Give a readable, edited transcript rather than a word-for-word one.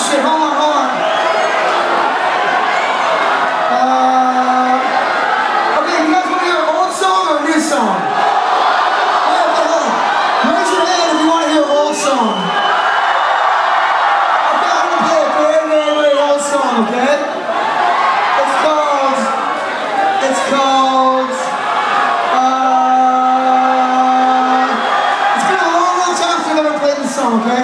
shit, hold on, hold on. Okay, you guys want to hear an old song or a new song? Okay, hold on. Raise your hand if you want to hear an old song. Okay, I'm going to play a very, very, very old song, okay? It's called, it's been a long, long time since I've ever played this song, okay?